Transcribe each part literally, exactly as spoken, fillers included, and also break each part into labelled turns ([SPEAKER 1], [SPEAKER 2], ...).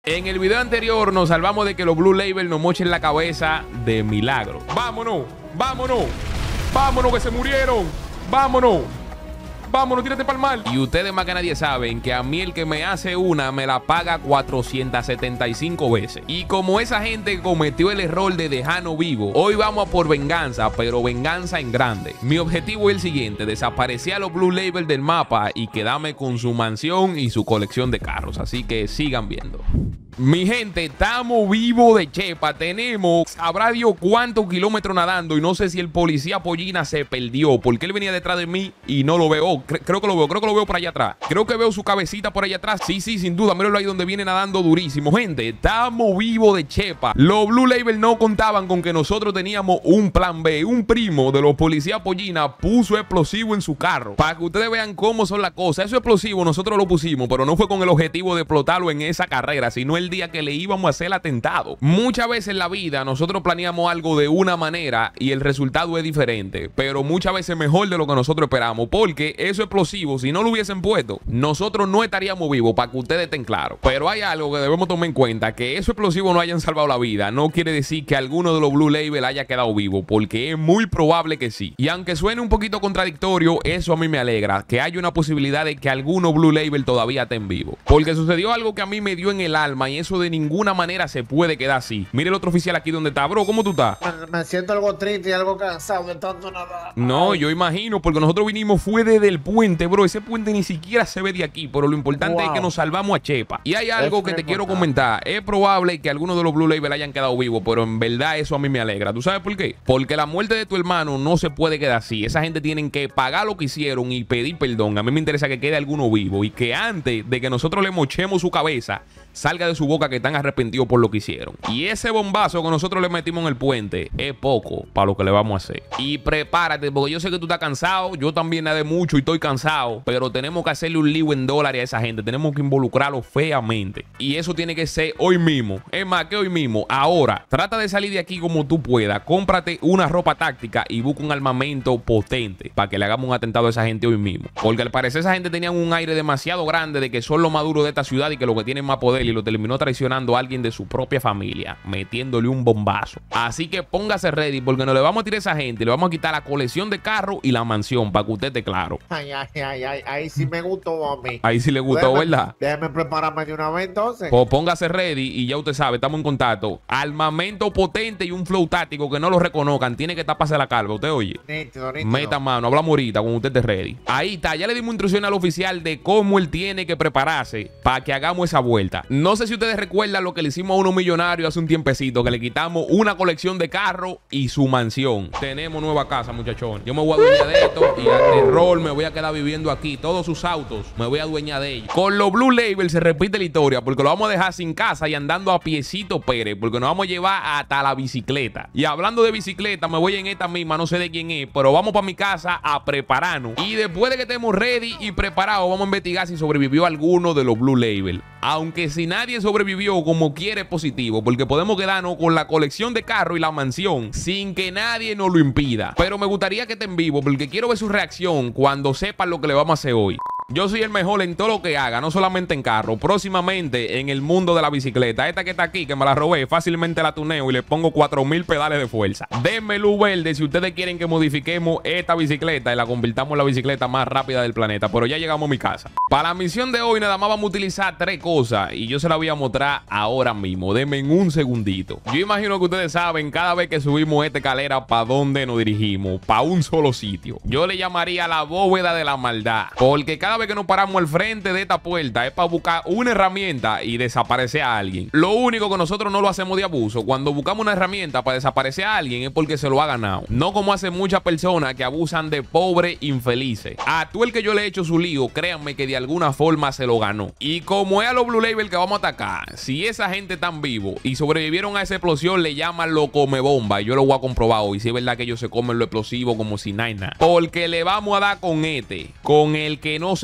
[SPEAKER 1] En el video anterior nos salvamos de que los Blue Label nos mochen la cabeza de milagro. ¡Vámonos! ¡Vámonos! ¡Vámonos que se murieron! ¡Vámonos! Vámonos, tírate para el mal. Y ustedes más que nadie saben que a mí el que me hace una me la paga cuatrocientas setenta y cinco veces. Y como esa gente cometió el error de dejarnos vivo, hoy vamos a por venganza, pero venganza en grande. Mi objetivo es el siguiente: desaparecer a los Blue Label del mapa y quedarme con su mansión y su colección de carros. Así que sigan viendo. Mi gente, estamos vivos de chepa. Tenemos, sabrá Dios cuántos kilómetros nadando. Y no sé si el policía Pollina se perdió, porque él venía detrás de mí y no lo veo. Cre creo que lo veo, creo que lo veo por allá atrás. Creo que veo su cabecita por allá atrás. Sí, sí, sin duda, míralo ahí donde viene nadando durísimo. Gente, estamos vivos de chepa. Los Blue Label no contaban con que nosotros teníamos un plan B. Un primo de los policías Pollina puso explosivo en su carro, para que ustedes vean cómo son las cosas. Eso explosivo nosotros lo pusimos, pero no fue con el objetivo de explotarlo en esa carrera, sino el día que le íbamos a hacer el atentado. Muchas veces en la vida nosotros planeamos algo de una manera y el resultado es diferente, pero muchas veces mejor de lo que nosotros esperamos, porque eso explosivo, si no lo hubiesen puesto, nosotros no estaríamos vivos, para que ustedes estén claros. Pero hay algo que debemos tomar en cuenta: que esos explosivos no hayan salvado la vida no quiere decir que alguno de los Blue Label haya quedado vivo, porque es muy probable que sí. Y aunque suene un poquito contradictorio, eso a mí me alegra, que haya una posibilidad de que algunos Blue Label todavía estén vivos, porque sucedió algo que a mí me dio en el alma, y eso de ninguna manera se puede quedar así. Mire el otro oficial aquí donde está. Bro, ¿cómo tú estás?
[SPEAKER 2] Me, me siento algo triste y algo cansado de tanto nada.
[SPEAKER 1] No, yo imagino, porque nosotros vinimos fue desde el puente, bro. Ese puente ni siquiera se ve de aquí, pero lo importante wow. es que nos salvamos a chepa. Y hay algo es que te quiero comentar. Es probable que algunos de los Blue Label hayan quedado vivos, pero en verdad eso a mí me alegra. ¿Tú sabes por qué? Porque la muerte de tu hermano no se puede quedar así. Esa gente tienen que pagar lo que hicieron y pedir perdón. A mí me interesa que quede alguno vivo y que antes de que nosotros le mochemos su cabeza, salga de su boca que están arrepentidos por lo que hicieron. Y ese bombazo que nosotros le metimos en el puente es poco para lo que le vamos a hacer. Y prepárate, porque yo sé que tú estás cansado. Yo también nadé mucho y estoy cansado, pero tenemos que hacerle un lío en dólares a esa gente. Tenemos que involucrarlo feamente, y eso tiene que ser hoy mismo. Es más que hoy mismo, ahora. Trata de salir de aquí como tú puedas. Cómprate una ropa táctica y busca un armamento potente para que le hagamos un atentado a esa gente hoy mismo, porque al parecer esa gente tenía un aire demasiado grande de que son los más duros de esta ciudad y que lo que tienen más poder, y lo terminó traicionando a alguien de su propia familia, metiéndole un bombazo. Así que póngase ready, porque no le vamos a tirar a esa gente, le vamos a quitar la colección de carros y la mansión, para que usted esté claro.
[SPEAKER 2] Ay, ay, ay, ay, ahí sí me gustó a mí.
[SPEAKER 1] Ahí sí le gustó, déjame, ¿verdad?
[SPEAKER 2] Déjeme prepararme de una vez entonces.
[SPEAKER 1] Pues póngase ready y ya usted sabe, estamos en contacto. Armamento potente y un flow táctico que no lo reconozcan. Tiene que taparse la calva, ¿usted oye?
[SPEAKER 2] Nítido, nítido.
[SPEAKER 1] Meta mano, hablamos ahorita cuando usted esté ready. Ahí está, ya le dimos instrucciones al oficial de cómo él tiene que prepararse para que hagamos esa vuelta. No sé si ustedes recuerdan lo que le hicimos a unos millonarios hace un tiempecito, que le quitamos una colección de carros y su mansión. Tenemos nueva casa, muchachón. Yo me voy a adueñar de esto y a terror me voy a quedar viviendo aquí. Todos sus autos me voy a adueñar de ellos. Con los Blue Label se repite la historia, porque lo vamos a dejar sin casa y andando a piecito Pérez, porque nos vamos a llevar hasta la bicicleta. Y hablando de bicicleta, me voy en esta misma, no sé de quién es, pero vamos para mi casa a prepararnos. Y después de que estemos ready y preparados, vamos a investigar si sobrevivió alguno de los Blue Label. Aunque si nadie sobrevivió, como quiere, positivo, porque podemos quedarnos con la colección de carro y la mansión sin que nadie nos lo impida. Pero me gustaría que estén vivos, porque quiero ver su reacción cuando sepan lo que le vamos a hacer hoy. Yo soy el mejor en todo lo que haga, no solamente en carro, próximamente en el mundo de la bicicleta. Esta que está aquí, que me la robé, fácilmente la tuneo y le pongo cuatro mil pedales de fuerza. Denme luz verde si ustedes quieren que modifiquemos esta bicicleta y la convirtamos en la bicicleta más rápida del planeta. Pero ya llegamos a mi casa. Para la misión de hoy nada más vamos a utilizar tres cosas y yo se las voy a mostrar ahora mismo. Denme en un segundito. Yo imagino que ustedes saben cada vez que subimos esta escalera para dónde nos dirigimos, para un solo sitio. Yo le llamaría la bóveda de la maldad, porque cada vez que nos paramos al frente de esta puerta es para buscar una herramienta y desaparecer a alguien. Lo único que nosotros no lo hacemos de abuso. Cuando buscamos una herramienta para desaparecer a alguien es porque se lo ha ganado, no como hacen muchas personas que abusan de pobres infelices. A tú el que yo le he hecho su lío, créanme que de alguna forma se lo ganó. Y como es a los Blue Label que vamos a atacar, si esa gente están vivo y sobrevivieron a esa explosión, le llaman lo come bomba. Y yo lo voy a comprobar hoy si es verdad que ellos se comen lo explosivo como si nada, porque le vamos a dar con este, con el que no se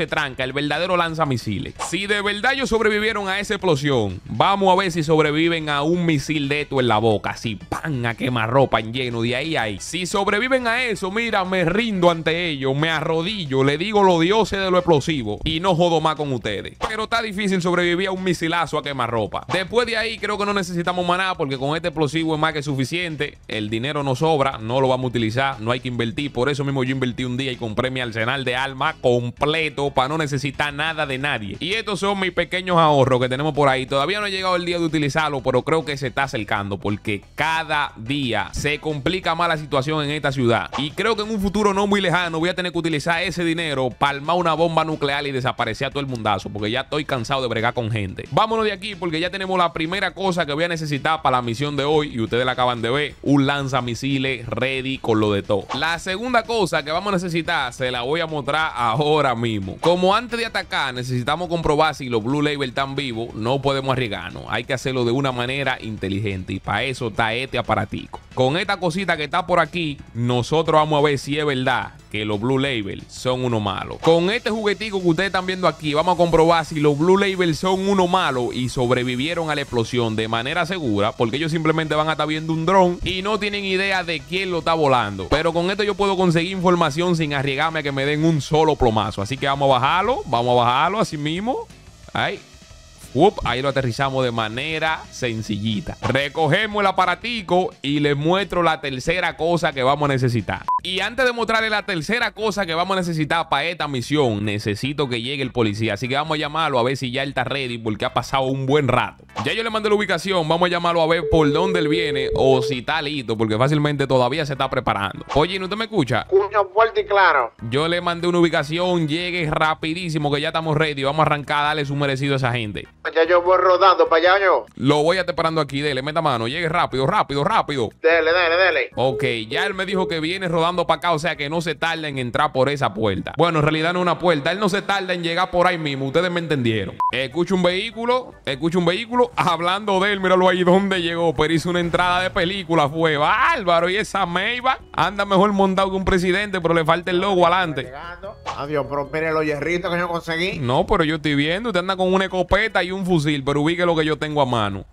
[SPEAKER 1] se tranca, el verdadero lanzamisiles. Si de verdad ellos sobrevivieron a esa explosión, vamos a ver si sobreviven a un misil de esto en la boca, así, pan, a quemarropa en lleno, de ahí a ahí. Si sobreviven a eso, mira, me rindo ante ellos, me arrodillo, le digo los dioses de lo explosivo y no jodo más con ustedes. Pero está difícil sobrevivir a un misilazo a quemarropa. Después de ahí, creo que no necesitamos más nada, porque con este explosivo es más que suficiente. El dinero no sobra, no lo vamos a utilizar, no hay que invertir. Por eso mismo yo invertí un día y compré mi arsenal de armas completo para no necesitar nada de nadie. Y estos son mis pequeños ahorros que tenemos por ahí. Todavía no ha llegado el día de utilizarlo, pero creo que se está acercando, porque cada día se complica más la situación en esta ciudad. Y creo que en un futuro no muy lejano voy a tener que utilizar ese dinero para armar una bomba nuclear y desaparecer a todo el mundazo, porque ya estoy cansado de bregar con gente. Vámonos de aquí, porque ya tenemos la primera cosa que voy a necesitar para la misión de hoy, y ustedes la acaban de ver: un lanzamisiles ready con lo de todo. La segunda cosa que vamos a necesitar se la voy a mostrar ahora mismo. Como antes de atacar necesitamos comprobar si los Blue Label están vivos, no podemos arriesgarnos. Hay que hacerlo de una manera inteligente, y para eso está este aparatico. Con esta cosita que está por aquí, nosotros vamos a ver si es verdad que los Blue Label son uno malo. Con este juguetico que ustedes están viendo aquí, vamos a comprobar si los Blue Label son uno malo y sobrevivieron a la explosión de manera segura, porque ellos simplemente van a estar viendo un dron y no tienen idea de quién lo está volando. Pero con esto yo puedo conseguir información sin arriesgarme a que me den un solo plomazo. Así que vamos a bajarlo, vamos a bajarlo así mismo. Ahí. Uf, ahí lo aterrizamos de manera sencillita. Recogemos el aparatico y les muestro la tercera cosa que vamos a necesitar. Y antes de mostrarles la tercera cosa que vamos a necesitar para esta misión, necesito que llegue el policía. Así que vamos a llamarlo a ver si ya él está ready, porque ha pasado un buen rato. Ya yo le mandé la ubicación, vamos a llamarlo a ver por dónde él viene o si está listo, porque fácilmente todavía se está preparando. Oye, ¿no te me escucha?
[SPEAKER 2] Cuño fuerte y claro.
[SPEAKER 1] Yo le mandé una ubicación, llegue rapidísimo que ya estamos ready. Vamos a arrancar a darle su merecido a esa gente.
[SPEAKER 2] Ya yo voy rodando para allá yo.
[SPEAKER 1] Lo voy a estar esperando aquí, dele, meta mano, llegue rápido, rápido, rápido.
[SPEAKER 2] Dele, dele, dele.
[SPEAKER 1] Ok, ya él me dijo que viene rodando para acá, o sea que no se tarda en entrar por esa puerta. Bueno, en realidad no es una puerta, él no se tarda en llegar por ahí mismo, ustedes me entendieron. Escucho un vehículo, escucho un vehículo, hablando de él, míralo ahí donde llegó, pero hizo una entrada de película, fue bárbaro. Y esa Maybach anda mejor montado que un presidente, pero le falta el logo adelante.
[SPEAKER 2] Adiós, pero mire los hierritos que yo conseguí.
[SPEAKER 1] No, pero yo estoy viendo, usted anda con una escopeta y un fusil, pero ubique lo que yo tengo a mano.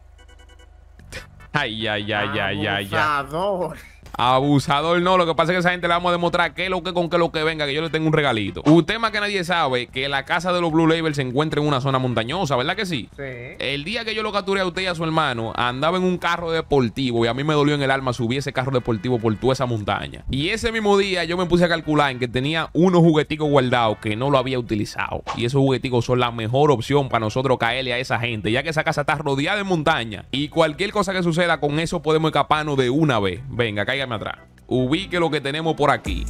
[SPEAKER 1] Ay, ay, ay, ay, ay, ay. Abusador no, lo que pasa es que a esa gente le vamos a demostrar qué es lo que con qué lo que venga, que yo le tengo un regalito. Usted más que nadie sabe que la casa de los Blue Label se encuentra en una zona montañosa, ¿verdad que sí?
[SPEAKER 2] Sí.
[SPEAKER 1] El día que yo lo capturé a usted y a su hermano, andaba en un carro deportivo y a mí me dolió en el alma subir ese carro deportivo por toda esa montaña. Y ese mismo día yo me puse a calcular en que tenía unos jugueticos guardados que no lo había utilizado. Y esos jugueticos son la mejor opción para nosotros caerle a esa gente, ya que esa casa está rodeada de montaña. Y cualquier cosa que suceda con eso podemos escaparnos de una vez. Venga, cáigame atrás. Ubique lo que tenemos por aquí.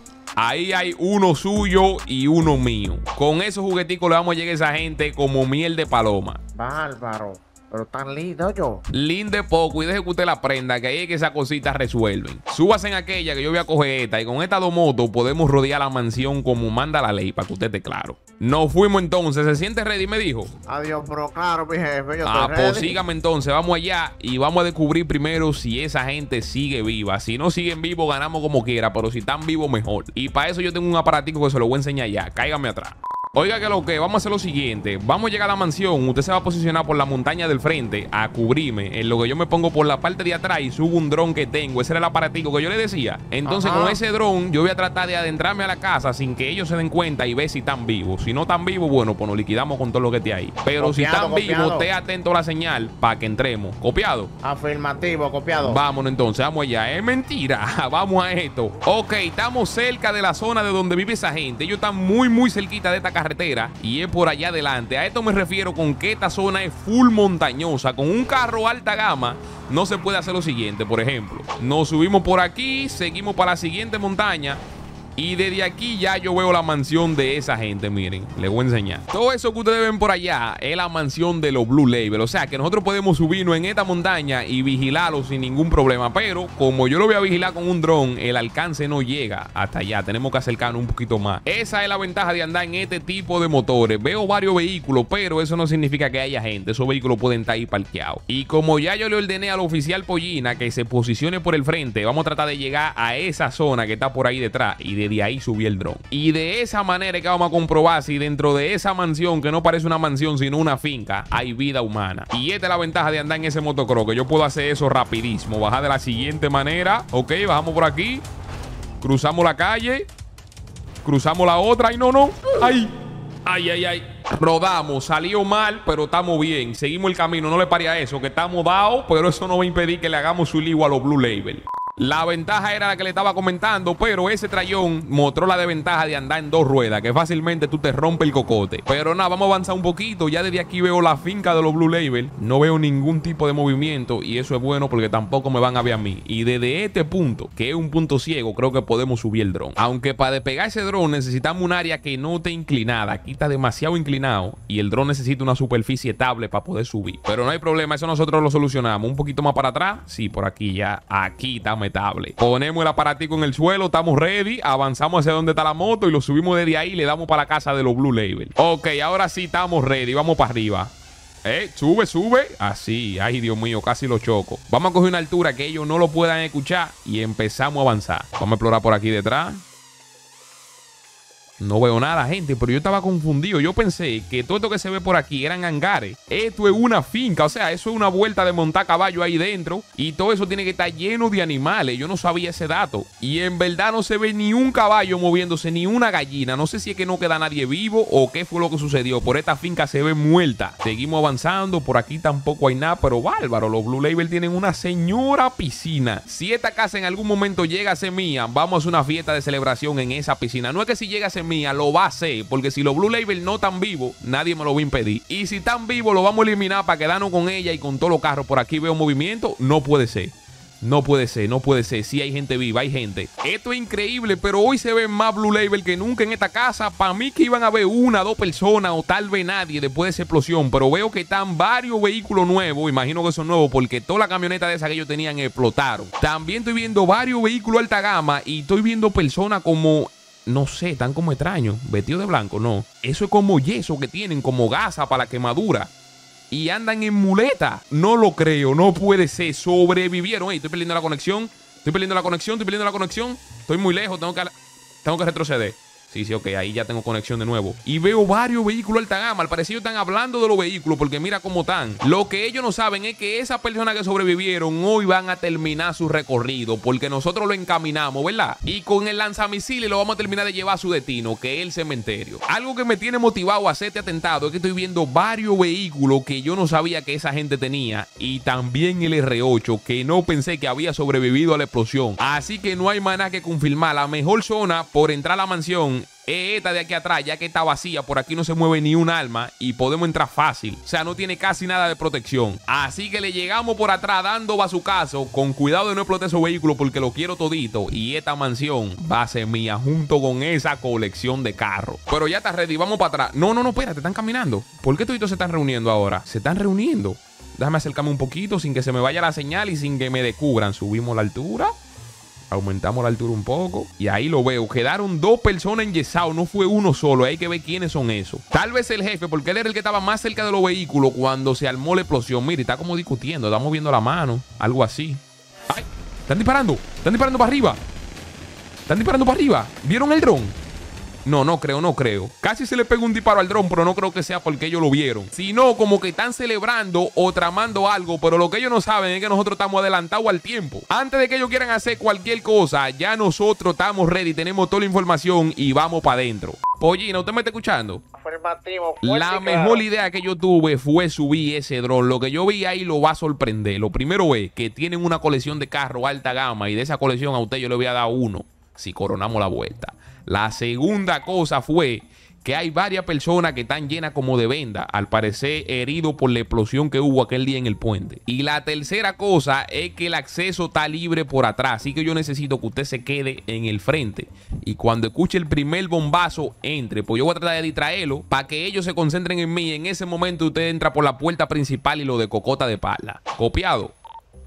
[SPEAKER 1] Ahí hay uno suyo y uno mío. Con esos jugueticos le vamos a llegar a esa gente como miel de paloma.
[SPEAKER 2] Bárbaro. Pero tan lindo yo.
[SPEAKER 1] Linde poco y deje que usted la prenda, que ahí es que esas cositas resuelven. Súbase en aquella que yo voy a coger esta, y con estas dos motos podemos rodear la mansión como manda la ley, para que usted esté claro. Nos fuimos entonces. ¿Se siente ready? Me dijo.
[SPEAKER 2] Adiós, pero claro, mi jefe. Yo
[SPEAKER 1] ah,
[SPEAKER 2] estoy
[SPEAKER 1] pues
[SPEAKER 2] ready.
[SPEAKER 1] sígame entonces. Vamos allá y vamos a descubrir primero si esa gente sigue viva. Si no siguen vivos, ganamos como quiera, pero si están vivos, mejor. Y para eso yo tengo un aparatico que se lo voy a enseñar ya. Cáigame atrás. Oiga, que lo que vamos a hacer lo siguiente. Vamos a llegar a la mansión. Usted se va a posicionar por la montaña del frente a cubrirme. En lo que yo me pongo por la parte de atrás y subo un dron que tengo. Ese era el aparatico que yo le decía. Entonces,
[SPEAKER 2] Ajá.
[SPEAKER 1] con ese dron yo voy a tratar de adentrarme a la casa sin que ellos se den cuenta y ver si están vivos. Si no están vivos, bueno, pues nos liquidamos con todo lo que esté ahí. Pero
[SPEAKER 2] Copiado,
[SPEAKER 1] si están
[SPEAKER 2] copiado.
[SPEAKER 1] vivos, esté atento a la señal para que entremos. ¿Copiado?
[SPEAKER 2] Afirmativo, copiado.
[SPEAKER 1] Vámonos entonces, vamos allá. Es mentira, vamos a esto. Ok, estamos cerca de la zona de donde vive esa gente. Ellos están muy, muy cerquita de esta carretera y es por allá adelante. A esto me refiero con que esta zona es full montañosa. Con un carro alta gama no se puede hacer lo siguiente, por ejemplo. Nos subimos por aquí, seguimos para la siguiente montaña. Y desde aquí ya yo veo la mansión de esa gente, miren, les voy a enseñar. Todo eso que ustedes ven por allá es la mansión de los Blue Label. O sea que nosotros podemos subirnos en esta montaña y vigilarlo sin ningún problema. Pero como yo lo voy a vigilar con un dron, el alcance no llega hasta allá. Tenemos que acercarnos un poquito más. Esa es la ventaja de andar en este tipo de motores. Veo varios vehículos, pero eso no significa que haya gente. Esos vehículos pueden estar ahí parqueados. Y como ya yo le ordené al oficial Pollina que se posicione por el frente, vamos a tratar de llegar a esa zona que está por ahí detrás. Y de desde ahí subí el dron. Y de esa manera es que vamos a comprobar si dentro de esa mansión, que no parece una mansión sino una finca, hay vida humana. Y esta es la ventaja de andar en ese motocross, que yo puedo hacer eso rapidísimo. Bajar de la siguiente manera. Ok, bajamos por aquí. Cruzamos la calle. Cruzamos la otra. ¡Ay, no, no! ¡Ay! ¡Ay, ay, ay! Rodamos, salió mal, pero estamos bien. Seguimos el camino, no le pare a eso, que estamos dados, pero eso no va a impedir que le hagamos su lío a los Blue Label. La ventaja era la que le estaba comentando, pero ese trayón mostró la desventaja de andar en dos ruedas, que fácilmente tú te rompes el cocote. Pero nada, vamos a avanzar un poquito. Ya desde aquí veo la finca de los Blue Label. No veo ningún tipo de movimiento y eso es bueno porque tampoco me van a ver a mí. Y desde este punto, que es un punto ciego, creo que podemos subir el dron. Aunque para despegar ese dron necesitamos un área que no esté inclinada. Aquí está demasiado inclinado y el dron necesita una superficie estable para poder subir. Pero no hay problema, eso nosotros lo solucionamos. Un poquito más para atrás. Sí, por aquí ya. Aquí está estable. Ponemos el aparatico en el suelo, estamos ready, avanzamos hacia donde está la moto y lo subimos desde ahí y le damos para la casa de los Blue Label. Ok, ahora sí estamos ready, vamos para arriba. Eh, sube, sube. Así, ay Dios mío, casi lo choco. Vamos a coger una altura que ellos no lo puedan escuchar y empezamos a avanzar. Vamos a explorar por aquí detrás. No veo nada, gente, pero yo estaba confundido. Yo pensé que todo esto que se ve por aquí eran hangares. Esto es una finca, o sea, eso es una vuelta de montar caballo ahí dentro. Y todo eso tiene que estar lleno de animales. Yo no sabía ese dato. Y en verdad no se ve ni un caballo moviéndose, ni una gallina. No sé si es que no queda nadie vivo o qué fue lo que sucedió. Por esta finca se ve muerta. Seguimos avanzando, por aquí tampoco hay nada, pero bárbaro. Los Blue Label tienen una señora piscina. Si esta casa en algún momento llega a ser mía, vamos a hacer una fiesta de celebración en esa piscina. No es que si llega a ser mía, lo va a hacer, porque si los Blue Label no están vivos, nadie me lo va a impedir. Y si están vivos, lo vamos a eliminar para quedarnos con ella y con todos los carros. Por aquí veo movimiento. No puede ser. No puede ser, no puede ser. Sí hay gente viva, hay gente. Esto es increíble, pero hoy se ven más Blue Label que nunca en esta casa. Para mí que iban a ver una, dos personas o tal vez nadie después de esa explosión. Pero veo que están varios vehículos nuevos. Imagino que son nuevos porque toda la camioneta de esa que ellos tenían explotaron. También estoy viendo varios vehículos alta gama y estoy viendo personas como... no sé, están como extraños, vestidos de blanco, no. Eso es como yeso que tienen, como gasa para la quemadura. Y andan en muleta. No lo creo, no puede ser. Sobrevivieron. Hey, estoy perdiendo la conexión. Estoy perdiendo la conexión, estoy perdiendo la conexión. Estoy muy lejos, tengo que, tengo que retroceder. Sí, sí, ok, ahí ya tengo conexión de nuevo. Y veo varios vehículos alta gama. Al parecer están hablando de los vehículos porque mira cómo están. Lo que ellos no saben es que esas personas que sobrevivieron hoy van a terminar su recorrido porque nosotros lo encaminamos, ¿verdad? Y con el lanzamisiles lo vamos a terminar de llevar a su destino, que es el cementerio. Algo que me tiene motivado a hacer este atentado es que estoy viendo varios vehículos que yo no sabía que esa gente tenía. Y también el R ocho, que no pensé que había sobrevivido a la explosión. Así que no hay más nada que confirmar. La mejor zona por entrar a la mansión es esta de aquí atrás, ya que está vacía. Por aquí no se mueve ni un alma y podemos entrar fácil. O sea, no tiene casi nada de protección. Así que le llegamos por atrás dando bazucazo, con cuidado de no explotar esos vehículos porque lo quiero todito. Y esta mansión va a ser mía junto con esa colección de carros. Pero ya está ready, vamos para atrás. No, no, no, espérate, están caminando. ¿Por qué toditos se están reuniendo ahora? Se están reuniendo. Déjame acercarme un poquito sin que se me vaya la señal y sin que me descubran. Subimos la altura. Aumentamos la altura un poco. Y ahí lo veo. Quedaron dos personas enyesados. No fue uno solo. Hay que ver quiénes son esos. Tal vez el jefe, porque él era el que estaba más cerca de los vehículos cuando se armó la explosión. Mire, está como discutiendo. Está moviendo la mano. Algo así. ¡Ay! Están disparando. Están disparando para arriba. Están disparando para arriba. ¿Vieron el dron? No, no creo, no creo. Casi se le pega un disparo al dron, pero no creo que sea porque ellos lo vieron. Sino como que están celebrando o tramando algo, pero lo que ellos no saben es que nosotros estamos adelantados al tiempo. Antes de que ellos quieran hacer cualquier cosa, ya nosotros estamos ready, tenemos toda la información y vamos para adentro. Pollina, ¿usted me está escuchando?
[SPEAKER 2] Afirmativo.
[SPEAKER 1] La mejor idea que yo tuve fue subir ese dron. Lo que yo vi ahí lo va a sorprender. Lo primero es que tienen una colección de carros alta gama y de esa colección a usted yo le voy a dar uno si coronamos la vuelta. La segunda cosa fue que hay varias personas que están llenas como de venda, al parecer heridos por la explosión que hubo aquel día en el puente. Y la tercera cosa es que el acceso está libre por atrás, así que yo necesito que usted se quede en el frente y cuando escuche el primer bombazo entre, pues yo voy a tratar de distraerlo para que ellos se concentren en mí. En ese momento usted entra por la puerta principal y lo de cocota de pala. Copiado.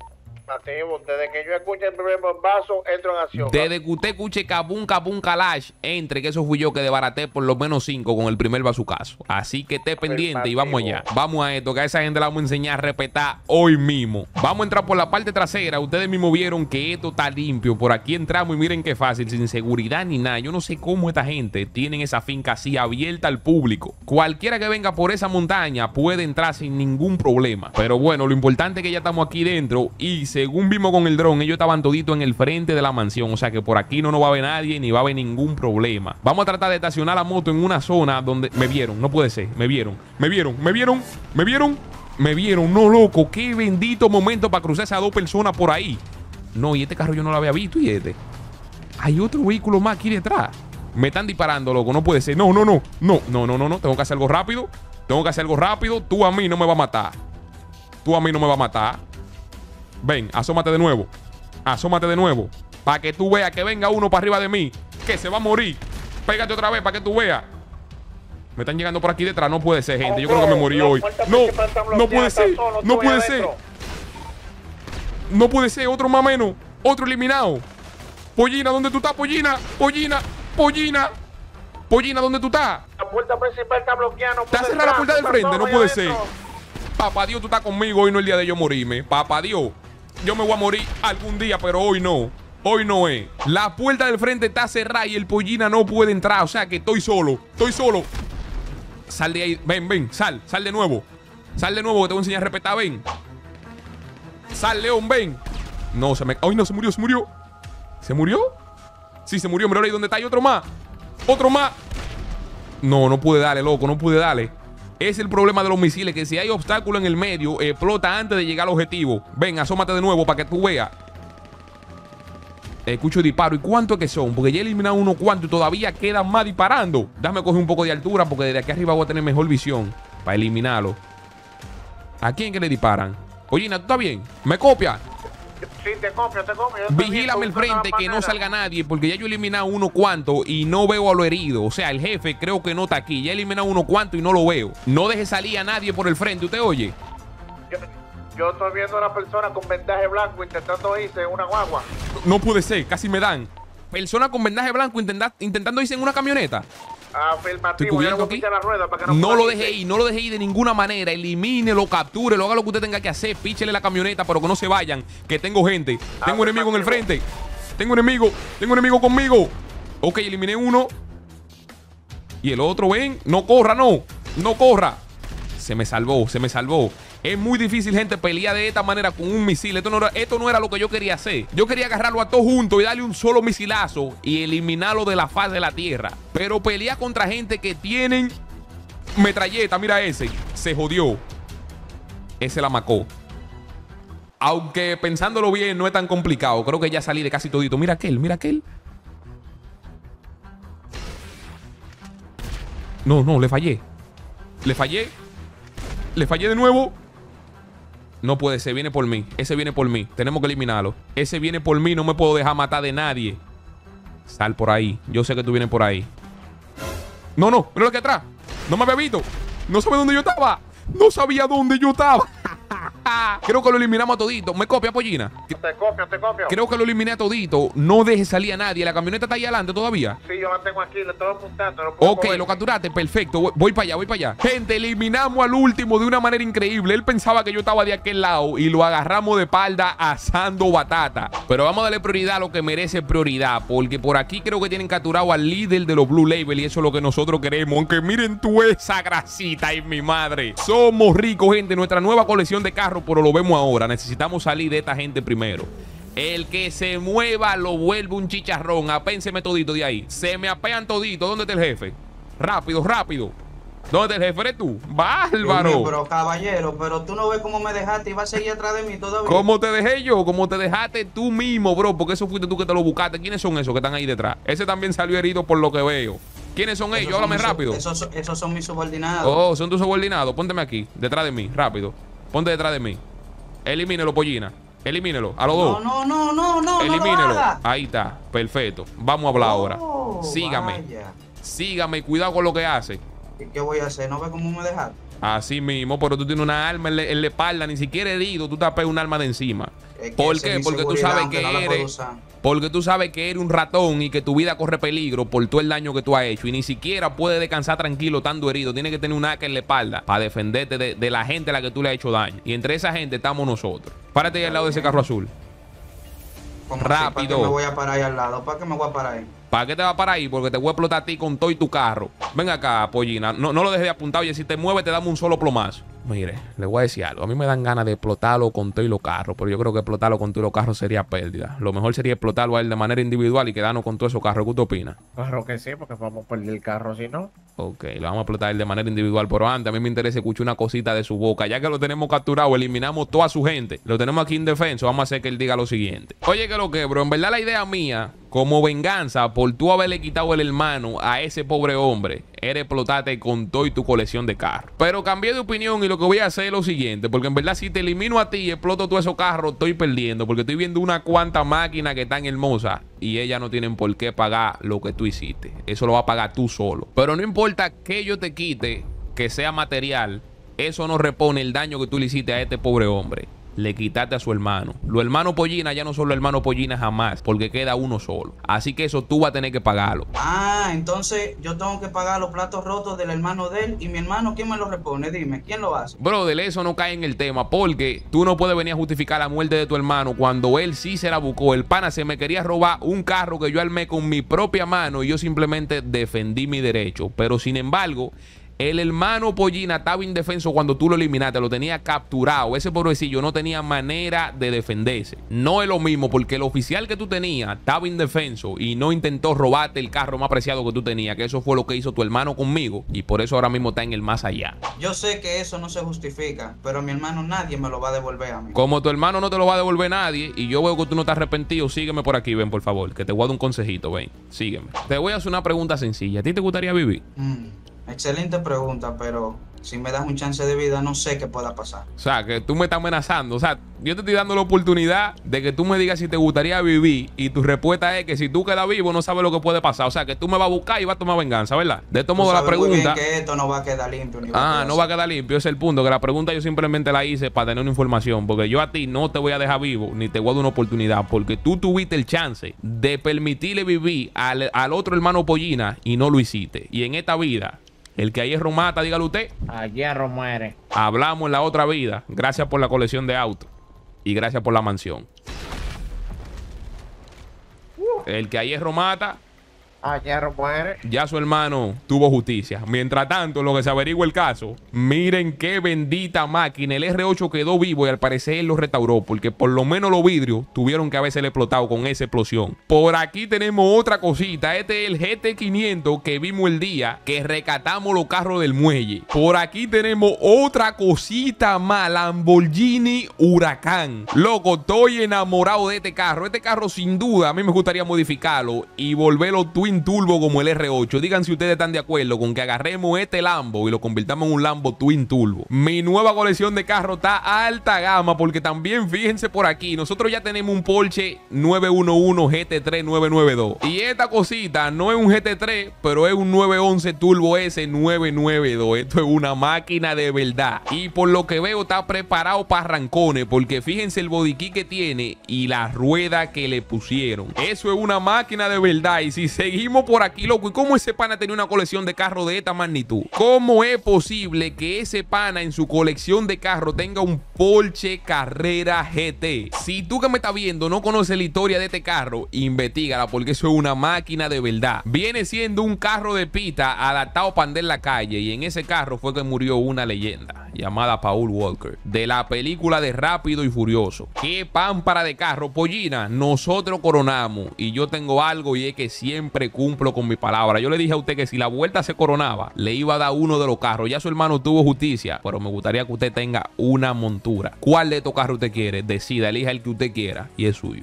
[SPEAKER 2] Afirmativo, desde que yo escuche el primer bombazo, entro en acción.
[SPEAKER 1] Desde que usted escuche Kabum Kabum Kalash, entre, que eso fui yo que desbaraté por lo menos cinco con el primer bazucazo. Así que esté pendiente y vamos allá. Vamos a esto, que a esa gente la vamos a enseñar a respetar hoy mismo. Vamos a entrar por la parte trasera. Ustedes mismos vieron que esto está limpio. Por aquí entramos y miren qué fácil, sin seguridad ni nada. Yo no sé cómo esta gente tiene esa finca así abierta al público. Cualquiera que venga por esa montaña puede entrar sin ningún problema. Pero bueno, lo importante es que ya estamos aquí dentro y según vimos con el dron, ellos estaban toditos en el frente de la mansión. O sea que por aquí no nos va a ver nadie ni va a haber ningún problema. Vamos a tratar de estacionar la moto en una zona donde... Me vieron, no puede ser. Me vieron, me vieron, me vieron, me vieron, me vieron. No, loco, qué bendito momento para cruzar esas dos personas por ahí. No, y este carro yo no lo había visto. Y este, hay otro vehículo más aquí detrás. Me están disparando, loco, no puede ser. No, no, no, no, no, no, no, no. Tengo que hacer algo rápido. Tengo que hacer algo rápido. Tú a mí no me vas a matar. Tú a mí no me vas a matar. Ven, asómate de nuevo. Asómate de nuevo. Para que tú veas que venga uno para arriba de mí, que se va a morir. Pégate otra vez para que tú veas. Me están llegando por aquí detrás. No puede ser, gente. Yo creo que me morí hoy. No, no puede ser. No puede ser. No puede ser. Otro más menos. Otro eliminado. Pollina, ¿dónde tú estás? Pollina, Pollina, Pollina. Pollina, ¿dónde tú estás?
[SPEAKER 2] La puerta principal está bloqueada. No
[SPEAKER 1] está cerrada la puerta del frente. No puede ser. Papá Dios, tú estás conmigo. Hoy no es el día de yo morirme. Papá Dios, yo me voy a morir algún día, pero hoy no. Hoy no es. La puerta del frente está cerrada y el Pollina no puede entrar. O sea que estoy solo. Estoy solo. Sal de ahí. Ven, ven. Sal. Sal de nuevo. Sal de nuevo que te voy a enseñar a respetar. Ven. Sal, León. Ven. No, se me... Ay, no, se murió, se murió. ¿Se murió? Sí, se murió. Mira ahí donde está. Hay otro más. Otro más. No, no pude darle, loco. No pude darle. Es el problema de los misiles, que si hay obstáculo en el medio, explota antes de llegar al objetivo. Ven, asómate de nuevo para que tú veas. Escucho disparo. ¿Y cuántos que son? Porque ya he eliminado unos cuantos y todavía quedan más disparando. Déjame coger un poco de altura porque desde aquí arriba voy a tener mejor visión para eliminarlo. ¿A quién que le disparan? Pollina, ¿tú estás bien? ¿Me copia?
[SPEAKER 2] Sí, te copio, te copio.
[SPEAKER 1] Vigílame el frente, que no salga nadie, porque ya yo he eliminado unos cuantos y no veo a lo herido. O sea, el jefe creo que no está aquí. Ya he eliminado unos cuantos y no lo veo. No deje salir a nadie por el frente, ¿usted oye?
[SPEAKER 2] Yo, yo estoy viendo a una persona con vendaje blanco intentando irse en una guagua.
[SPEAKER 1] No, no puede ser, casi me dan. Persona con vendaje blanco intenta, intentando irse en una camioneta.
[SPEAKER 2] Afirmativo, yo no aquí. La rueda para que no,
[SPEAKER 1] no lo deje ir, no lo deje ir de ninguna manera. Elimínelo, captúrelo, haga lo que usted tenga que hacer. Píchele la camioneta, pero que no se vayan. Que tengo gente. Tengo enemigo en el frente. Tengo enemigo. Tengo enemigo conmigo. Ok, eliminé uno. Y el otro, ven. No corra, no. No corra. Se me salvó, se me salvó. Es muy difícil, gente, pelear de esta manera con un misil. Esto no era, esto no era lo que yo quería hacer. Yo quería agarrarlo a todos juntos y darle un solo misilazo y eliminarlo de la faz de la tierra. Pero pelear contra gente que tienen metralleta, mira ese, se jodió. Ese la macó. Aunque pensándolo bien, no es tan complicado. Creo que ya salí de casi todito. Mira aquel, mira aquel. No, no, le fallé. Le fallé. Le fallé de nuevo. No puede ser, viene por mí. Ese viene por mí, tenemos que eliminarlo. Ese viene por mí, no me puedo dejar matar de nadie. Sal por ahí, yo sé que tú vienes por ahí. No, no, mira lo que atrás. No me había visto, no sabía dónde yo estaba. No sabía dónde yo estaba. Creo que lo eliminamos a todito. ¿Me copia, Pollina?
[SPEAKER 2] Te copio, te copio.
[SPEAKER 1] Creo que lo eliminé a todito. No deje salir a nadie. ¿La camioneta está ahí adelante todavía?
[SPEAKER 2] Sí, yo la tengo aquí, le estoy apuntando. No
[SPEAKER 1] ok, mover. Lo capturaste, perfecto. Voy para allá, voy para allá. Gente, eliminamos al último de una manera increíble. Él pensaba que yo estaba de aquel lado y lo agarramos de espalda asando batata. Pero vamos a darle prioridad a lo que merece prioridad, porque por aquí creo que tienen capturado al líder de los Blue Label y eso es lo que nosotros queremos. Aunque miren tú esa grasita y mi madre. Somos ricos, gente. Nuestra nueva colección de carros, pero lo vemos ahora. Necesitamos salir de esta gente primero. El que se mueva lo vuelve un chicharrón. Apénseme todito de ahí. Se me apean todito. ¿Dónde está el jefe? Rápido, rápido. ¿Dónde está el jefe? ¿Eres tú? ¡Bárbaro!
[SPEAKER 3] Mío, pero caballero, pero tú no ves cómo me dejaste y vas a seguir atrás de mí todavía.
[SPEAKER 1] ¿Cómo te dejé yo? ¿Cómo te dejaste tú mismo, bro? Porque eso fuiste tú que te lo buscaste. ¿Quiénes son esos que están ahí detrás? Ese también salió herido por lo que veo. ¿Quiénes son ellos? Háblame rápido.
[SPEAKER 3] Esos, esos son mis subordinados.
[SPEAKER 1] Oh, son tus subordinados. Pónteme aquí, detrás de mí, rápido. Ponte detrás de mí. Elimínelo, Pollina. Elimínelo, a los dos.
[SPEAKER 3] No, no, no, no,
[SPEAKER 1] Elimínelo.
[SPEAKER 3] No lo haga.
[SPEAKER 1] Ahí está, perfecto. Vamos a hablar ahora.
[SPEAKER 3] Oh,
[SPEAKER 1] sígame.
[SPEAKER 3] Vaya.
[SPEAKER 1] Sígame, cuidado con lo que hace.
[SPEAKER 3] ¿Y qué voy a hacer? ¿No ves cómo me dejaste?
[SPEAKER 1] Así mismo, pero tú tienes una arma en la, en la espalda, ni siquiera herido, tú tapes un arma de encima.
[SPEAKER 3] Es que
[SPEAKER 1] ¿Por
[SPEAKER 3] esa es
[SPEAKER 1] qué?
[SPEAKER 3] mi
[SPEAKER 1] Porque tú
[SPEAKER 3] seguridad,
[SPEAKER 1] sabes
[SPEAKER 3] aunque
[SPEAKER 1] que
[SPEAKER 3] no la puedo
[SPEAKER 1] eres...
[SPEAKER 3] usar.
[SPEAKER 1] Porque tú sabes que eres un ratón y que tu vida corre peligro por todo el daño que tú has hecho y ni siquiera puedes descansar tranquilo estando herido. Tienes que tener un hacha en la espalda para defenderte de, de la gente a la que tú le has hecho daño. Y entre esa gente estamos nosotros. Párate ahí al lado de ese carro azul.
[SPEAKER 3] ¿Cómo así?
[SPEAKER 1] Rápido.
[SPEAKER 3] ¿Para qué me voy a parar ahí al lado? ¿Para qué me voy a parar ahí?
[SPEAKER 1] ¿Para qué te va a parar ahí? Porque te voy a explotar a ti con todo y tu carro. Ven acá, pollina. No, no lo dejes de apuntar. Oye, si te mueves, te damos un solo plomazo. Mire, le voy a decir algo. A mí me dan ganas de explotarlo con todo y los carros. Pero yo creo que explotarlo con todo y los carros sería pérdida. Lo mejor sería explotarlo a él de manera individual y quedarnos con todos esos carros. ¿Qué usted opina?
[SPEAKER 4] Claro que sí, porque vamos a perder el carro si no.
[SPEAKER 1] Ok, lo vamos a explotar a él de manera individual. Pero antes, a mí me interesa escuchar una cosita de su boca. Ya que lo tenemos capturado, eliminamos toda su gente. Lo tenemos aquí indefenso. Vamos a hacer que él diga lo siguiente. Oye, que lo que, bro. En verdad, la idea mía, como venganza por tú haberle quitado el hermano a ese pobre hombre, era explotarte con todo y tu colección de carros. Pero cambié de opinión y lo que voy a hacer es lo siguiente. Porque en verdad, si te elimino a ti y exploto todos esos carros, estoy perdiendo. Porque estoy viendo una cuanta máquina que están hermosas y ellas no tienen por qué pagar lo que tú hiciste. Eso lo va a pagar tú solo. Pero no importa que yo te quite, que sea material, eso no repone el daño que tú le hiciste a este pobre hombre. Le quitaste a su hermano. Los hermanos Pollina ya no son los hermanos Pollina jamás, porque queda uno solo. Así que eso tú vas a tener que pagarlo.
[SPEAKER 3] Ah, entonces yo tengo que pagar los platos rotos del hermano de él. ¿Y mi hermano quién me lo repone? Dime, ¿quién lo hace?
[SPEAKER 1] Brother, eso no cae en el tema, porque tú no puedes venir a justificar la muerte de tu hermano cuando él sí se la buscó. El pana se me quería robar un carro que yo armé con mi propia mano y yo simplemente defendí mi derecho. Pero sin embargo, el hermano Pollina estaba indefenso cuando tú lo eliminaste, lo tenía capturado. Ese pobrecillo no tenía manera de defenderse. No es lo mismo porque el oficial que tú tenías estaba indefenso y no intentó robarte el carro más preciado que tú tenías, que eso fue lo que hizo tu hermano conmigo y por eso ahora mismo está en el más allá.
[SPEAKER 3] Yo sé que eso no se justifica, pero mi hermano nadie me lo va a devolver a mí.
[SPEAKER 1] Como tu hermano no te lo va a devolver nadie y yo veo que tú no estás arrepentido, sígueme por aquí, ven por favor, que te voy a dar un consejito, ven, sígueme. Te voy a hacer una pregunta sencilla. ¿A ti te gustaría vivir?
[SPEAKER 3] Mm. Excelente pregunta, pero si me das un chance de vida, no sé qué pueda pasar.
[SPEAKER 1] O sea, que tú me estás amenazando. O sea, yo te estoy dando la oportunidad de que tú me digas si te gustaría vivir y tu respuesta es que si tú quedas vivo no sabes lo que puede pasar. O sea, que tú me vas a buscar y vas a tomar venganza, ¿verdad? De todo modo, la pregunta...
[SPEAKER 3] Muy bien que esto no va a quedar limpio. Ni
[SPEAKER 1] ah, no va a quedar limpio. Ese es el punto. Que la pregunta yo simplemente la hice para tener una información. Porque yo a ti no te voy a dejar vivo ni te voy a dar una oportunidad. Porque tú tuviste el chance de permitirle vivir al, al otro hermano Pollina y no lo hiciste. Y en esta vida... el que a hierro mata, dígalo usted.
[SPEAKER 4] A hierro muere.
[SPEAKER 1] Hablamos en la otra vida. Gracias por la colección de autos. Y gracias por la mansión. Uh. El que a hierro mata.
[SPEAKER 4] A hierro muere.
[SPEAKER 1] Ya su hermano tuvo justicia. Mientras tanto, en lo que se averigua el caso, miren qué bendita máquina. El R ocho quedó vivo y al parecer él lo restauró. Porque por lo menos los vidrios tuvieron que haberse explotado con esa explosión. Por aquí tenemos otra cosita. Este es el G T quinientos que vimos el día que rescatamos los carros del muelle. Por aquí tenemos otra cosita más. Lamborghini Huracán. Loco, estoy enamorado de este carro. Este carro sin duda a mí me gustaría modificarlo y volverlo twin turbo como el R ocho. Digan si ustedes están de acuerdo con que agarremos este Lambo y lo convirtamos en un Lambo twin turbo. Mi nueva colección de carros está alta gama porque también fíjense por aquí, nosotros ya tenemos un Porsche nueve once G T tres nueve nueve dos y esta cosita no es un G T tres, pero es un nueve once Turbo S nueve nueve dos. Esto es una máquina de verdad y por lo que veo está preparado para arrancones porque fíjense el body kit que tiene y la rueda que le pusieron. Eso es una máquina de verdad y si seguimos por aquí, loco, ¿y cómo ese pana tenía una colección de carros de esta magnitud? ¿Cómo es posible que ese pana en su colección de carros tenga un Porsche Carrera G T? Si tú que me estás viendo no conoces la historia de este carro, investígala porque eso es una máquina de verdad. Viene siendo un carro de pista adaptado para andar en la calle y en ese carro fue que murió una leyenda llamada Paul Walker de la película de Rápido y Furioso. ¡Qué pámpara de carro, Pollina! Nosotros coronamos y yo tengo algo y es que siempre cumplo con mi palabra. Yo le dije a usted que si la vuelta se coronaba, le iba a dar uno de los carros. Ya su hermano tuvo justicia, pero me gustaría que usted tenga una montura. ¿Cuál de estos carros usted quiere? Decida, elija el que usted quiera y es suyo.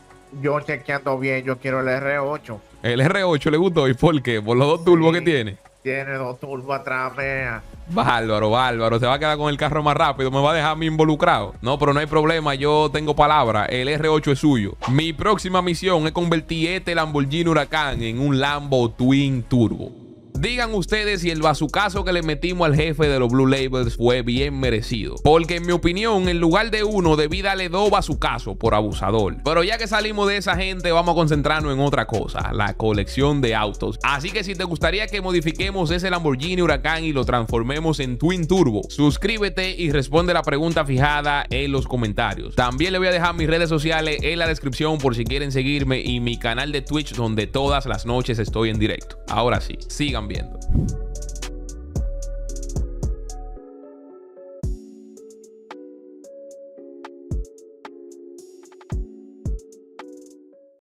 [SPEAKER 4] Yo chequeando bien, yo quiero el R ocho.
[SPEAKER 1] El R ocho le gustó, ¿y por qué? Por los dos turbos
[SPEAKER 4] Sí.
[SPEAKER 1] que tiene.
[SPEAKER 4] Tiene dos turbos atrás, vea.
[SPEAKER 1] Bárbaro, bárbaro. Se va a quedar con el carro más rápido. Me va a dejar a mí involucrado. No, pero no hay problema. Yo tengo palabra. El R ocho es suyo. Mi próxima misión es convertir este Lamborghini Huracán en un Lambo Twin Turbo. Digan ustedes si el bazucazo que le metimos al jefe de los Blue Labels fue bien merecido. Porque en mi opinión, en lugar de uno, debí darle dos bazucazos por abusador. Pero ya que salimos de esa gente, vamos a concentrarnos en otra cosa, la colección de autos. Así que si te gustaría que modifiquemos ese Lamborghini Huracán y lo transformemos en Twin Turbo, suscríbete y responde la pregunta fijada en los comentarios. También le voy a dejar mis redes sociales en la descripción por si quieren seguirme y mi canal de Twitch donde todas las noches estoy en directo. Ahora sí, sigan viendo.